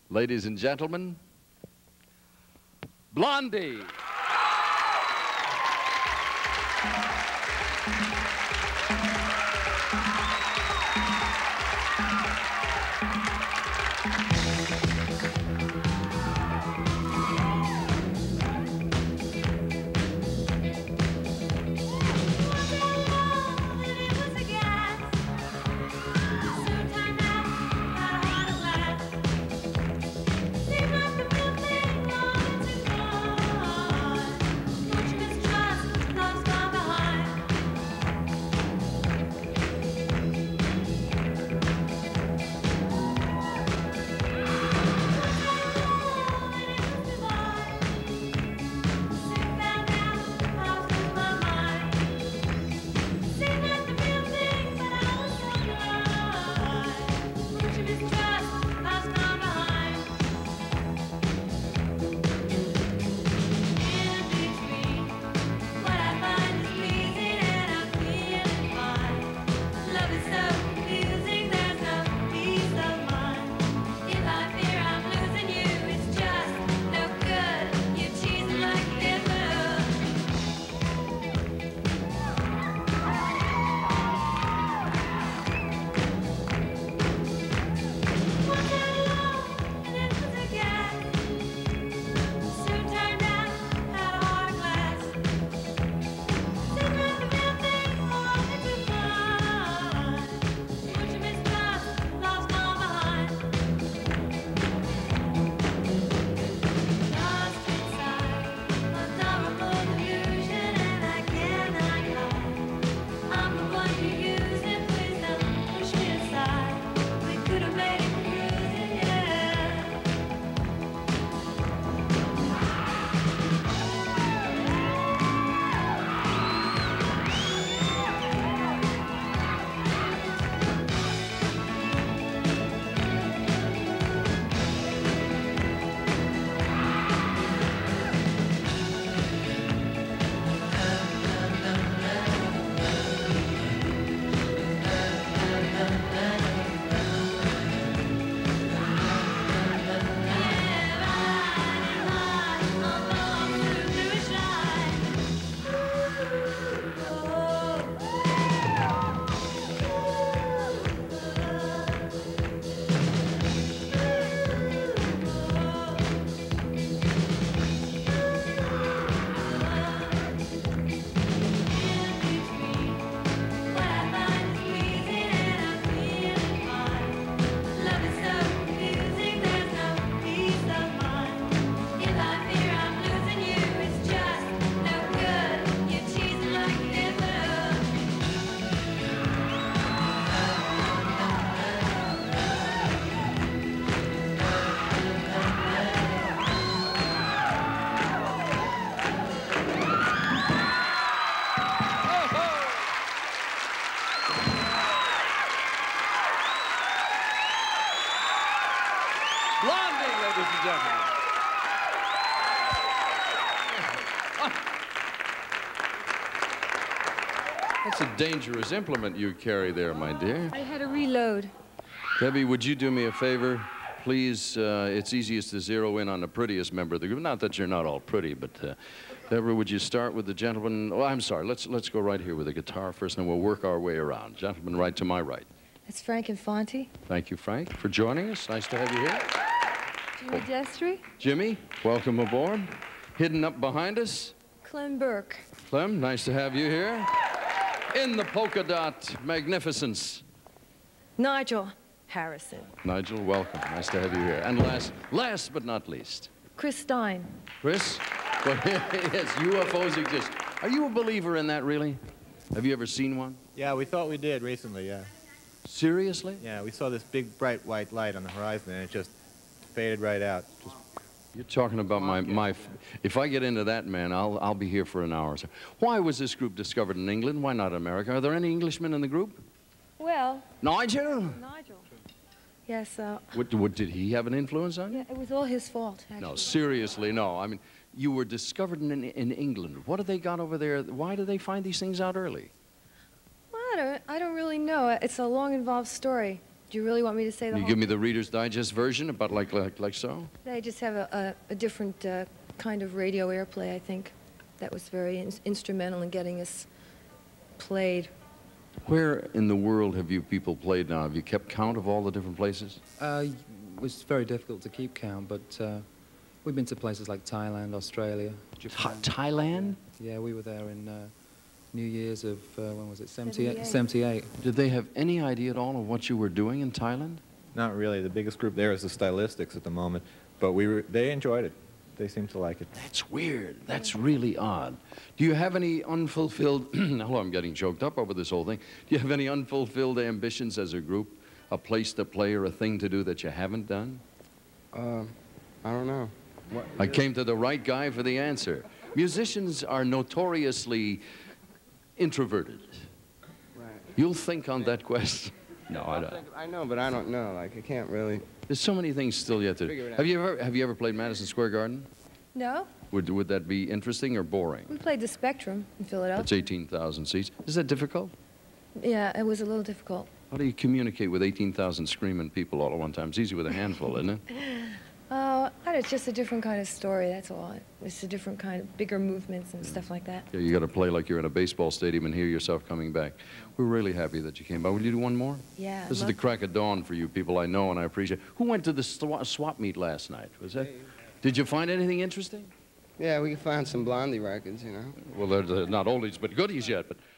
Ladies and gentlemen, Blondie. Blondie, ladies and gentlemen. That's a dangerous implement you carry there, my dear. I had to reload. Debbie, would you do me a favor? Please, it's easiest to zero in on the prettiest member of the group. Not that you're not all pretty, but Deborah, would you start with the gentleman? Oh, I'm sorry. Let's go right here with the guitar first, and then we'll work our way around. Gentleman right to my right. It's Frank Infanti. Thank you, Frank, for joining us. Nice to have you here. Jimmy Destry. Jimmy, welcome aboard. Hidden up behind us. Clem Burke. Clem, nice to have you here. In the polka dot magnificence. Nigel Harrison. Nigel, welcome. Nice to have you here. And last but not least. Chris Stein. Chris? Well, yes, UFOs exist. Are you a believer in that, really? Have you ever seen one? Yeah, we thought we did recently, yeah. Seriously? Yeah, we saw this big, bright white light on the horizon, and it just faded right out. You're talking about my if I get into that, man, I'll be here for an hour. So why was this group discovered in England? Why not America? Are there any Englishmen in the group? Well... Nigel? Nigel. Yes, What, did he have an influence on you? Yeah, it was all his fault, actually. No, seriously, no. I mean, you were discovered in England. What have they got over there? Why do they find these things out early? Well, I don't really know. It's a long, involved story. Do you really want me to say the Can you whole give me the Reader's Digest version about like so? They just have a different kind of radio airplay, I think, that was very instrumental in getting us played. Where in the world have you people played now? Have you kept count of all the different places? It was very difficult to keep count, but we've been to places like Thailand, Australia, Japan. Thailand? Yeah, we were there in New Year's of, when was it, 78. 78. Did they have any idea at all of what you were doing in Thailand? Not really. The biggest group there is the Stylistics at the moment, but they enjoyed it. They seemed to like it. That's weird. That's really odd. Do you have any unfulfilled... Hello, I'm getting choked up over this whole thing. Do you have any unfulfilled ambitions as a group? A place to play or a thing to do that you haven't done? I don't know. I came to the right guy for the answer. Musicians are notoriously introverted. Right. You'll think on that question. No, I don't. I know, but I don't know. Like, I can't really. There's so many things still yet to Figure do. it out. Have you ever played Madison Square Garden? No? Would that be interesting or boring? We played the Spectrum in Philadelphia. That's 18,000 seats. Is that difficult? Yeah, it was a little difficult. How do you communicate with 18,000 screaming people all at one time? It's easy with a handful, isn't it? Oh, it's just a different kind of story, that's all. It's a different kind of bigger movements and stuff like that. Yeah, you got to play like you're in a baseball stadium and hear yourself coming back. We're really happy that you came by. Will you do one more? Yeah. This is the crack of dawn for you people I know and I appreciate. Who went to the swap meet last night? Was that? Did you find anything interesting? Yeah, we found some Blondie records, you know. Well, they're not oldies but goodies yet, but